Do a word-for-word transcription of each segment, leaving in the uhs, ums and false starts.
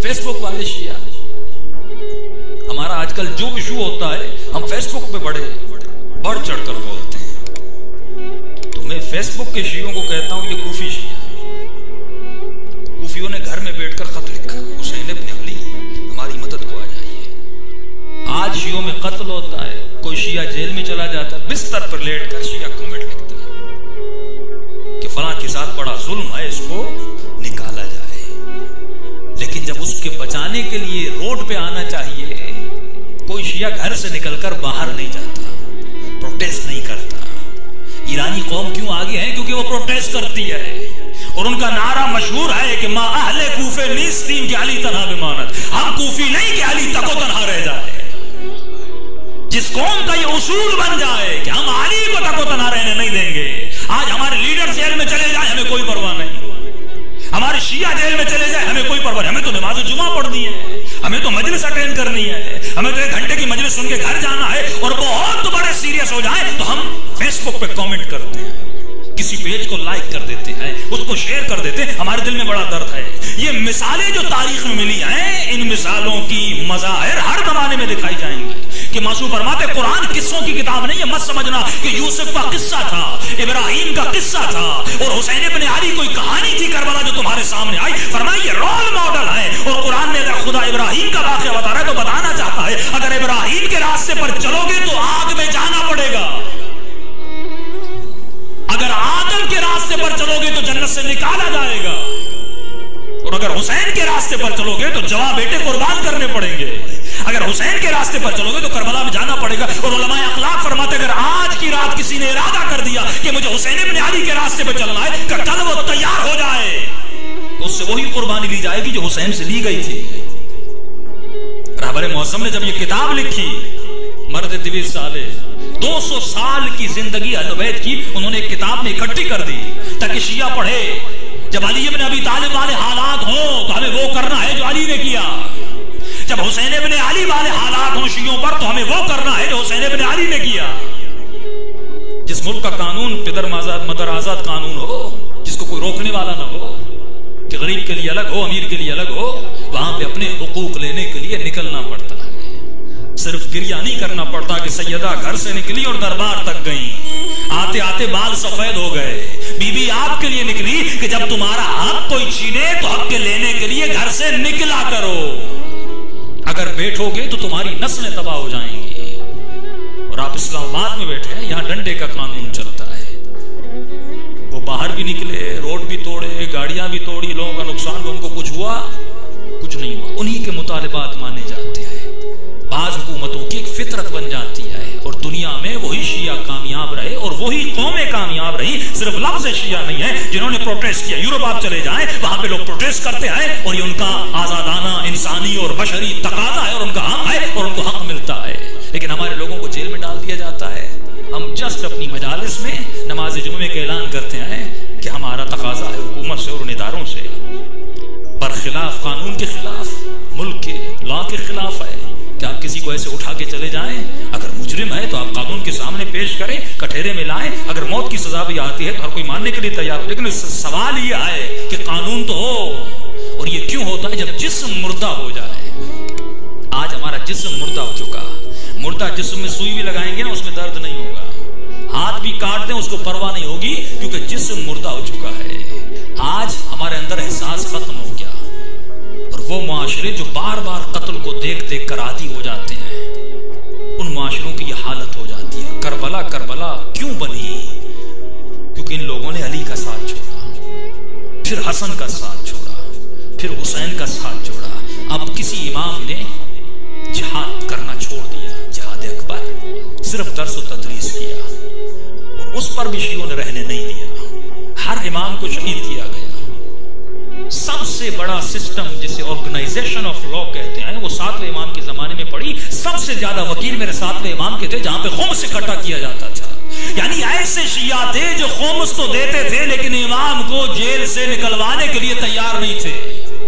Facebook वाले शिया। हमारा आजकल जो इशू होता है हम फेसबुक पे बड़े बढ़ चढ़कर बोलते हैं। तो मैं फेसबुक के शियों को कहता हूं ये कूफी शिया। कूफियों ने घर में बैठकर खत लिखा, हुसैन इब्न अली हमारी मदद को आ जाइए। आज शियों में कत्ल होता है, कोई शिया जेल में चला जाता है, बिस्तर पर लेटकर शिया कमेंट लिखता है कि फलां के साथ बड़ा जुल्म है, इसको निकाला जाए। लेकिन जब उसके बचाने के लिए रोड पे आना चाहिए, कोई शिया घर से निकलकर बाहर नहीं जाता, प्रोटेस्ट नहीं करता। ईरानी कौम क्यों आगे है? क्योंकि वो प्रोटेस्ट करती है और उनका नारा मशहूर है कि मा अहले कूफे नीस्तीम के अली तन्हा बेमानत, हम कूफी नहीं कि अली तको तन्हा रह जाए। जिस कौम का ये उसूल बन जाए कि हम अली को तको तन्हा रहने नहीं देंगे। आज हमारे लीडर जेल में चले जाए हमें कोई परवाह नहीं, हमारे शिया जेल में चले जाए हमें कोई परवाह नहीं। हमें तो नमाज जुमा पढ़नी है, हमें तो मजलिस अटेंड करनी है, हमें तो एक घंटे की मजलिस सुन के घर जाना है। और बहुत बड़े सीरियस हो जाए तो हम फेसबुक पे कमेंट करते हैं, किसी पेज को लाइक कर देते हैं, उसको शेयर कर देते हैं। हमारे दिल में बड़ा दर्द है। ये मिसालें जो तारीख में मिली हैं, इन मिसालों की मज़ाहिर हर जमाने में दिखाई जाएंगी। कि मासूम फरमाते कुरान किस्सों की किताब नहीं है। मत समझना कि यूसुफ का किस्सा था, इब्राहिम का किस्सा था और हुसैन इब्न अली कोई कहानी थी करबला जो तुम्हारे सामने आई। फरमाइए ये रोल मॉडल है। और कुरान में अगर खुदा इब्राहिम का वाक़या बता रहा है तो बताना चाहता है अगर इब्राहिम के रास्ते पर चलोगे तो आग में जाना पड़ेगा, अगर आदम के रास्ते पर चलोगे तो जन्नत से निकाला जाएगा, और अगर हुसैन के रास्ते पर चलोगे तो जवां बेटे कुर्बान करने पड़ेंगे, अगर हुसैन के रास्ते पर चलोगे तो करबला में जाना पड़ेगा। और उलमाए अखलाक फरमाते अगर आज की रात किसी ने इरादा कर दिया कि मुझे हुसैन इब्न अली के रास्ते पर चलना है, कल वो तैयार हो जाए तो उससे वही कुर्बानी ली जाएगी जो हुसैन से ली गई थी। रहबर मौसम ने जब ये किताब लिखी, मर्द दिवी साले दो सौ साल की जिंदगी अहले बैत की उन्होंने एक किताब में इकट्ठी कर दी ताकि शिया पढ़े। जब अली इब्न अबी तालिब वाले हालात हो तो हमें वो करना है जो अली ने किया, जब हुसैन इब्न अली वाले हालात हो शियों पर तो हमें वो करना है जो हुसैन इब्न अली ने किया। जिस मुल्क का कानून पिदर मदर आजाद कानून हो, जिसको कोई रोकने वाला ना हो, कि गरीब के लिए अलग हो अमीर के लिए अलग हो, वहां पे अपने हुकूक लेने के लिए निकलना पड़ता है। सिर्फ गिरिया नहीं करना पड़ता कि सैयदा घर से निकली और दरबार तक गई, आते आते बाल सफेद हो गए। बीबी आपके लिए निकली कि जब तुम्हारा हक कोई छीने तो हक के लेने के लिए घर से निकला करो, अगर बैठोगे तो तुम्हारी नस्लें तबाह हो जाएंगी। और आप इस्लामाबाद में बैठे हैं, यहां डंडे का कानून चलता है। वो बाहर भी निकले, रोड भी तोड़े, गाड़ियां भी तोड़ी, लोगों का नुकसान भी, उनको कुछ हुआ कुछ नहीं हुआ, उन्हीं के मुतालिबात माने जाते हैं। बाज हुकूमतों की एक फितरत बन जाती है और दुनिया में वही शिया कामयाब रहे और वही कौमें कामयाब रही। सिर्फ लफ्ज़ शिया नहीं है जिन्होंने प्रोटेस्ट किया। यूरोप आप चले जाएं, वहां पे लोग प्रोटेस्ट करते हैं और ये उनका आजादाना इंसानी और बशरी तकाजा है और उनका हक है और उनको हक मिलता है। लेकिन हमारे लोगों को जेल में डाल दिया जाता है। हम जस्ट अपनी मजालिस में नमाज जुमे का ऐलान करते हैं कि हमारा तकाजा है हुकूमत से और उन इदारों से, पर खिलाफ कानून के खिलाफ, मुल्क के लॉ के खिलाफ है कि आप किसी को ऐसे उठा के चले जाएं। अगर मुजरिम है तो आप कानून के सामने पेश करें, कटहरे में लाएं। अगर मौत की सजा भी आती है तो हर कोई मानने के लिए तैयार हो। लेकिन सवाल ये है कि कानून तो हो, और ये क्यों होता है जब जिस्म मुर्दा हो जाए। आज हमारा जिस्म मुर्दा हो चुका। मुर्दा जिस्म में सुई भी लगाएंगे ना उसमें दर्द नहीं होगा, हाथ भी काट दें उसको परवाह नहीं होगी, क्योंकि जिस्म मुर्दा हो चुका है। आज हमारे अंदर एहसास खत्म हो गया और वो मुआशरे जो बार बार कत्ल को देख देख कर आदी हो जाते हैं, उन मुआशरों की ये हालत हो जाती है। करबला करबला क्यों बनी? क्योंकि इन लोगों ने अली का साथ छोड़ा, फिर हसन का साथ छोड़ा, फिर हुसैन का साथ छोड़ा। अब किसी इमाम ने जिहाद करना छोड़ दिया, जिहाद अकबर, सिर्फ दर्स व तदरीस किया और उस पर भी शियों ने रहने नहीं दिया। हर इमाम को शहीद किया गया। सबसे बड़ा सिस्टम जिसे ऑर्गेनाइजेशन ऑफ लॉ कहते हैं वो सातवें इमाम के जमाने में पड़ी। सबसे ज्यादा वकील मेरे सातवें इमाम के थे, जहां पे खुम्स इकट्ठा किया जाता था। यानी ऐसे शिया थे जो खुम्स तो देते थे लेकिन इमाम को जेल से निकलवाने के लिए तैयार नहीं थे।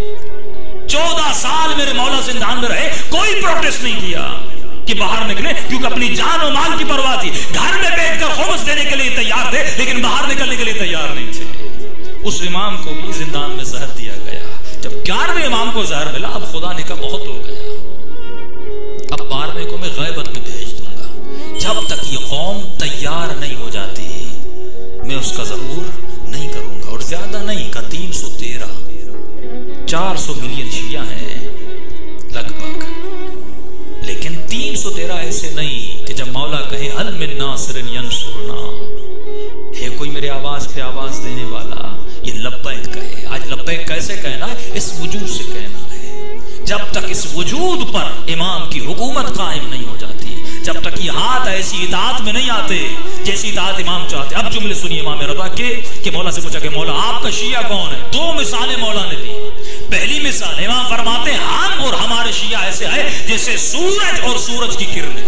चौदह साल मेरे मौला जिंदान में रहे, कोई प्रोटेस्ट नहीं किया कि बाहर निकले, क्योंकि अपनी जान और माल की परवाह थी। घर में बैठकर खुम्स देने के लिए तैयार थे लेकिन बाहर निकलने के लिए तैयार नहीं थे। उस इमाम को भी जिंदान में जहर दिया गया। जब ग्यारहवें इमाम को जहर मिला। अब खुदा ने कहा बहुत हो गया, अब बारहवें को मैं गैबत में भेज दूंगा। जब तक ये कौम तैयार नहीं हो जाती मैं उसका जहूर नहीं करूंगा। और ज्यादा नहीं का तीन सौ तेरह चार सौ मिलियन शिया हैं लगभग, लेकिन तीन सौ तेरह ऐसे नहीं कि जब मौला कहे हल मिन नासिरिन यंसुरना, है कोई मेरे आवाज पे आवाज देने वाला, ये लब्बैक कहे। आज लब्बैक कैसे कहना है? इस वजूद से कहना है। जब तक इस वजूद पर इमाम की हुकूमत कायम नहीं हो जाती, जब तक ये हाथ ऐसी इताअत में नहीं आते जैसी इताअत इमाम चाहते। अब जुमले सुनिए इमाम रज़ा के कि मौला से पूछा कि मौला आपका शिया कौन है? दो मिसालें मौला ने दी। पहली मिसाल इमाम फरमाते हैं हम और हमारे शिया ऐसे है जैसे सूरज और सूरज की किरणें।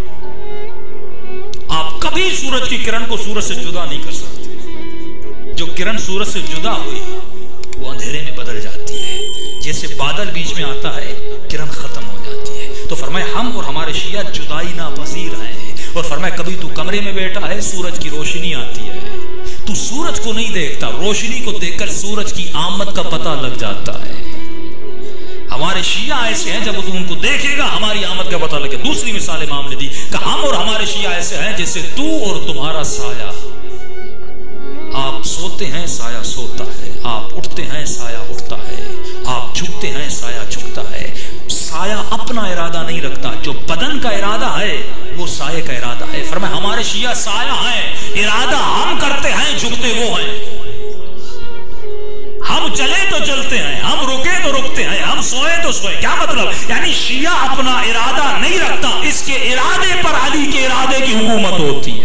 आप कभी सूरज की किरण को सूरज से जुदा नहीं कर सकते। जो किरण सूरज से जुदा हुई वो अंधेरे में बदल जाती है। जैसे बादल बीच में आता है किरण खत्म हो जाती है। तो फरमाए हम और हमारे शिया जुदाई ना पसीर हैं। और फरमाए कभी तू कमरे में बैठा है सूरज की रोशनी आती है, तू सूरज को नहीं देखता, रोशनी को देखकर सूरज की आमद का पता लग जाता है। हमारे शिया ऐसे हैं जब तू उनको देखेगा हमारी आमद का पता लगे। दूसरी मिसाल इमाम ने दी कि हम और हमारे शिया ऐसे हैं जैसे तू और तुम्हारा साया। आप सोते हैं साया सोता है, आप उठते हैं साया उठता है, आप झुकते हैं साया झुकता है। साया अपना इरादा नहीं रखता, जो बदन का इरादा है वो साये का इरादा है। फरमाया हमारे शिया साया है, इरादा हम करते हैं, झुकते वो हैं। हम चले तो चलते हैं, हम रुके तो रुकते हैं, हम सोए तो सोए। क्या मतलब? यानी शिया अपना इरादा नहीं रखता, इसके इरादे पर अली के इरादे की हुकूमत होती है।